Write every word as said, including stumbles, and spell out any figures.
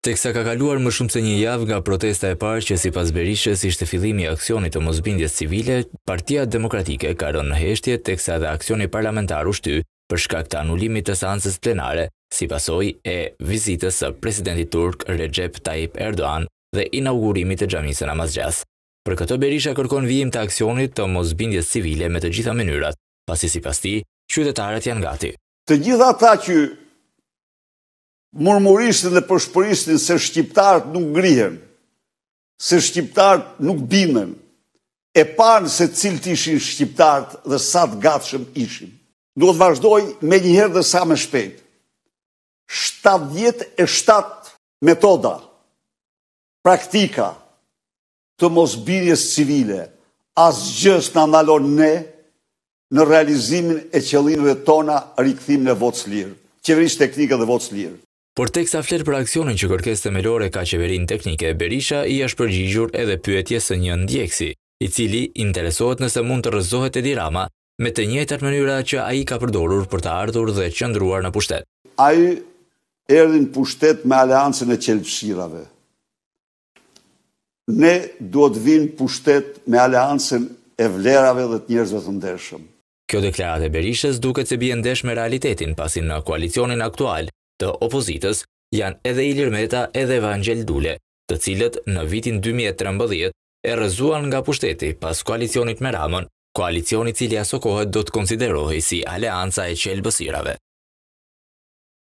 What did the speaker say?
Teksa ka kaluar më shumë se një javë nga protesta e parë që sipas Berishës ishte fillimi i aksionit të mosbindjes civile, Partia Demokratike ka rënë në heshtje teksa edhe aksioni parlamentar u shty për shkak të anulimit të seancës plenare si pasojë e vizitës së presidentit turk Recep Tayyip Erdogan dhe inaugurimit të xhamisë namazgjas. Për këtë Berisha kërkon vijim të aksionit të mosbindjes civile me të gjitha mënyrat, pasi sipas tij qytetarët janë gati. Të gjitha ata që murmuristin dhe përshpëristin se shqiptarët nuk ngrihen, se shqiptarët nuk binen, e panë se cilët ishin shqiptarët dhe sa të gatshëm ishin. Duhet vazhdoj me njëherë dhe sa më shpejt. shtatëdhjetë e shtatë metoda, praktika të mosbindjes civile, asgjë s'na ndalon ne në realizimin e qëllimeve tona rikthimin e votës lirë, qeverisë teknike dhe votës lirë. Por teksa flet për aksionin që kërkesë themelore ka qeverinë teknike, Berisha i është përgjigjur edhe pyetjes së një ndjeksi, i cili interesohet nëse mund të rrëzohet Edi Rama me të njëjtat mënyra që ai ka përdorur për të ardhur dhe qëndruar në pushtet. Ai erdhi në pushtet me aleancën e qelpshirave. Ne duhet vinë pushtet me aleancën e vlerave dhe të njerëzve të ndershëm. Kjo deklaratë e Berishës duket se bie ndesh me realitetin, pasi në koalicionin aktual të opozitës janë edhe Ilir Meta edhe Evangel Dule, të cilët në vitin dy mijë e trembëdhjetë e rrëzuan nga pushteti pas koalicionit me Ramën, koalicioni i cili aso kohë do të konsiderohej si aleanca e qelbësirave.